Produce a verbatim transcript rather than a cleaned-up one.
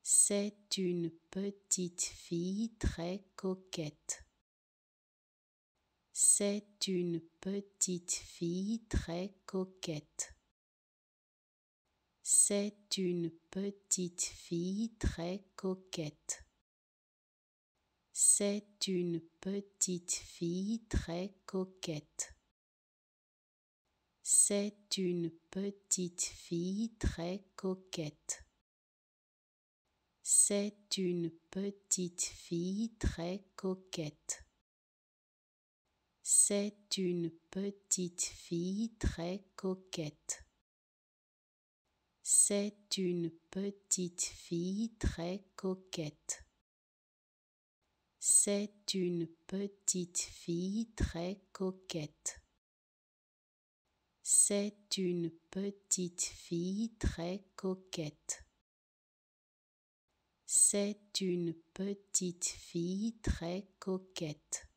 C'est une petite fille très coquette. C'est une petite fille très coquette. C'est une petite fille très coquette. C'est une petite fille très coquette. C'est une petite fille très coquette. C'est une petite fille très coquette. C'est une petite fille très coquette. C'est une petite fille très coquette. C'est une petite fille très coquette. C'est une petite fille très coquette. C'est une petite fille très coquette.